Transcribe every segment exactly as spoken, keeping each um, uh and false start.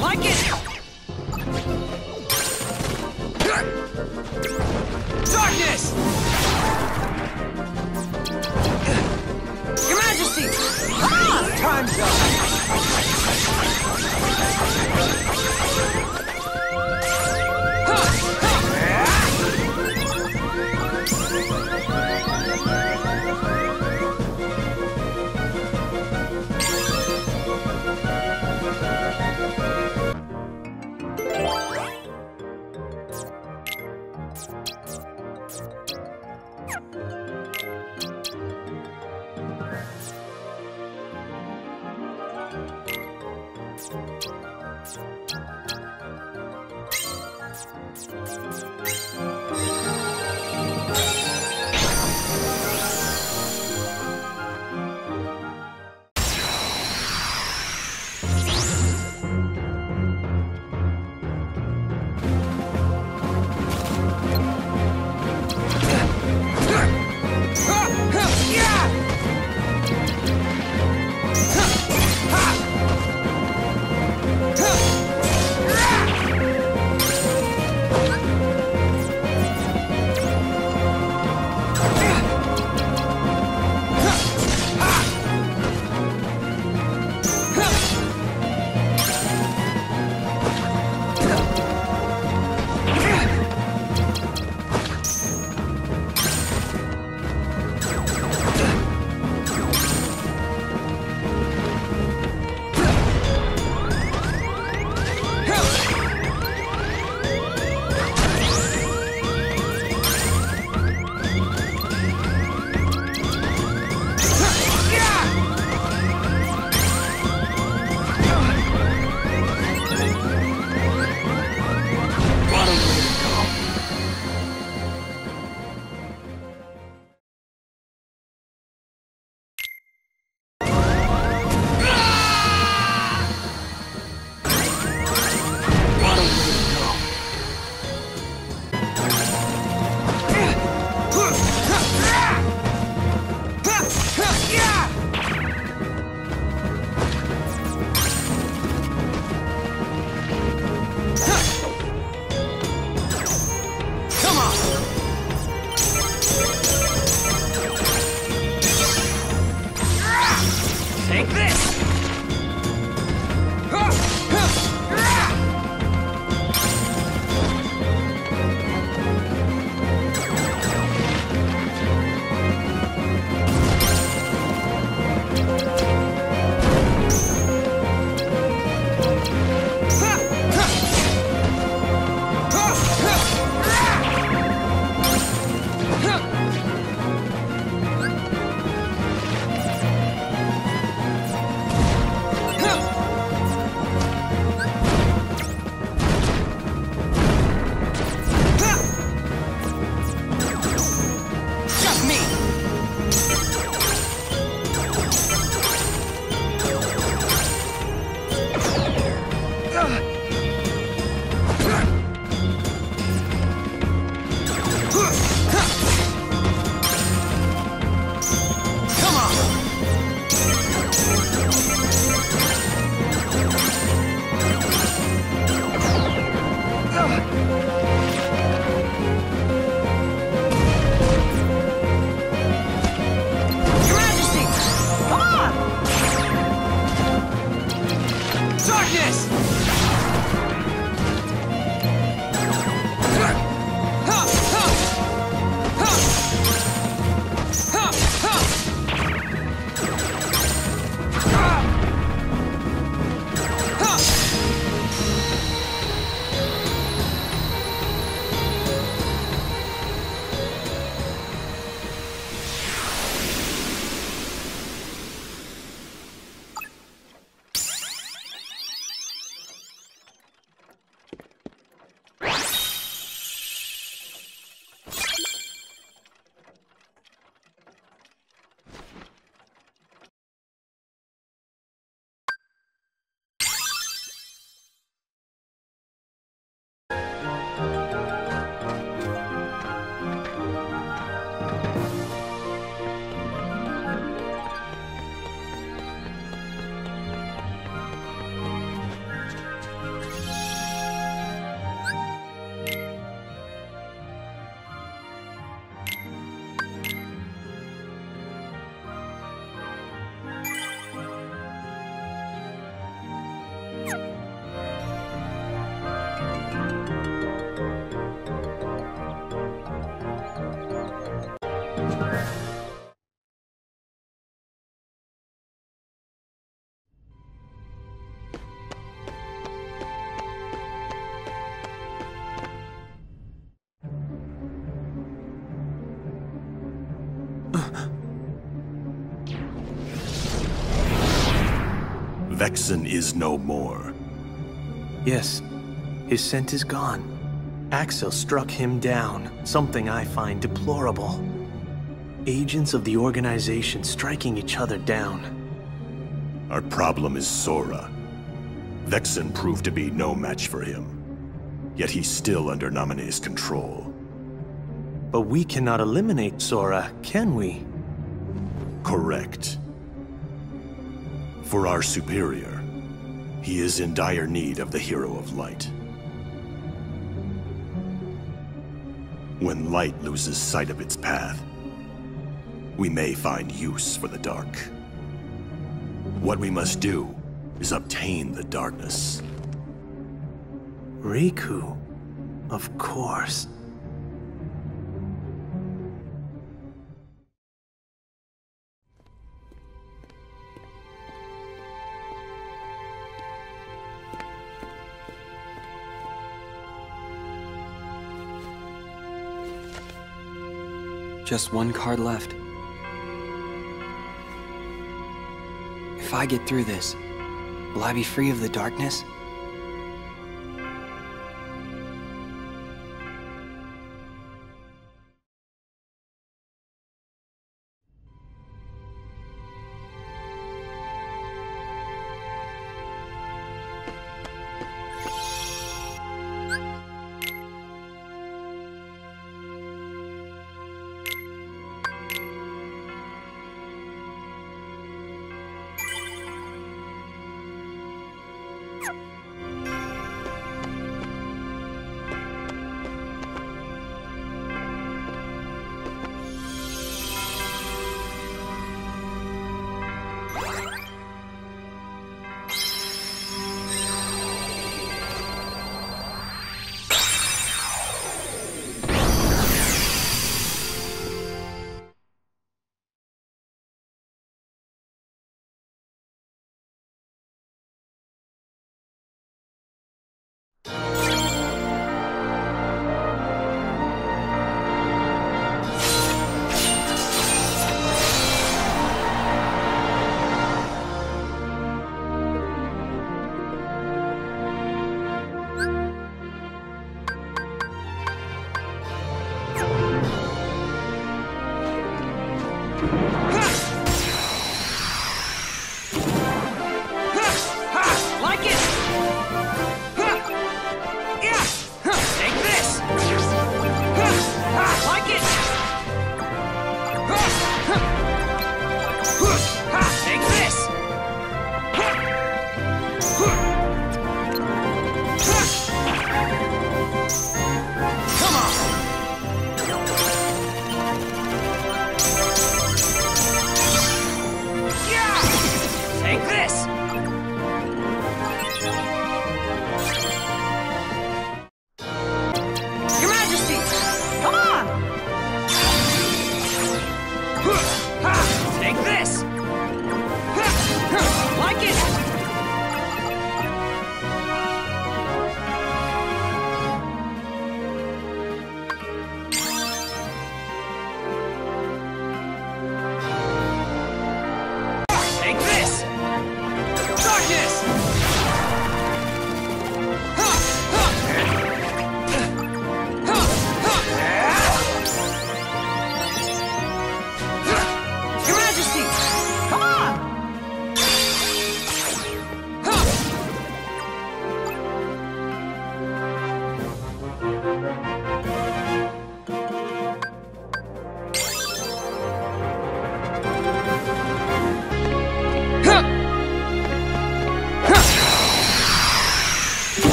Like it! Darkness! Your Majesty! Ah! Time's Vexen is no more. Yes, his scent is gone. Axel struck him down, something I find deplorable. Agents of the organization striking each other down. Our problem is Sora. Vexen proved to be no match for him. Yet he's still under Naminé's control. But we cannot eliminate Sora, can we? Correct. For our superior, he is in dire need of the Hero of Light. When light loses sight of its path, we may find use for the dark. What we must do is obtain the darkness. Riku, of course. Just one card left. If I get through this, will I be free of the darkness? You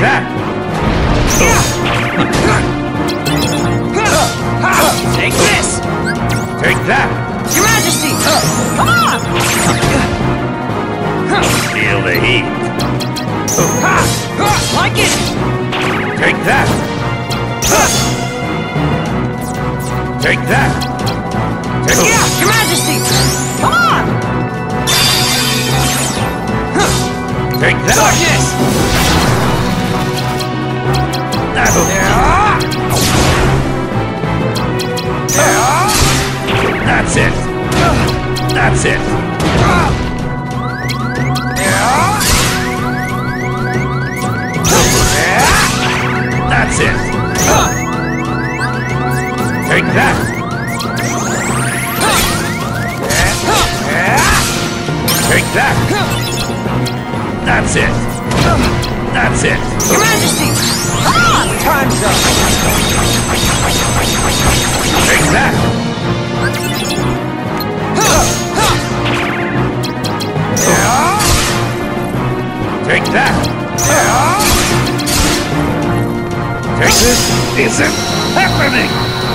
that! Take this! Take that! Your Majesty! Come on! Feel the heat. Like it! Take that! Take that! Take Yeah, Your Majesty! Come on! Take that! Darkness! That'll That's it! That's it! That's it! Take that! Take that! That's it! That's it! Your Majesty! Ah! Time's up! Take that! Take that! Take this! Isn't happening!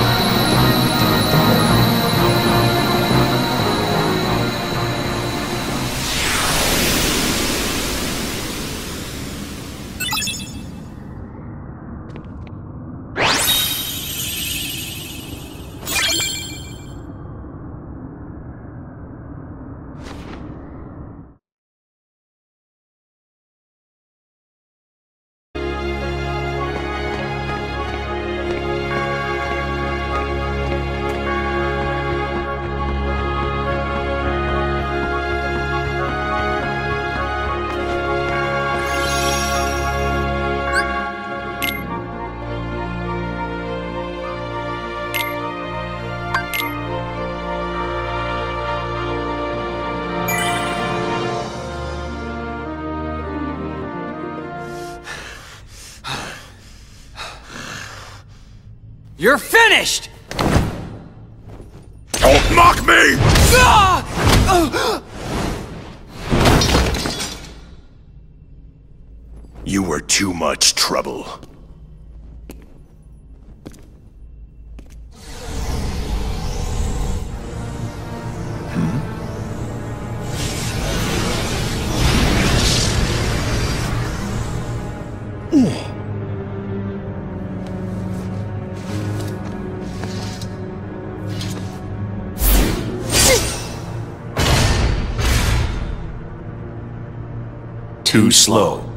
You're finished! Don't mock me! Ah! You were too much trouble. Too slow.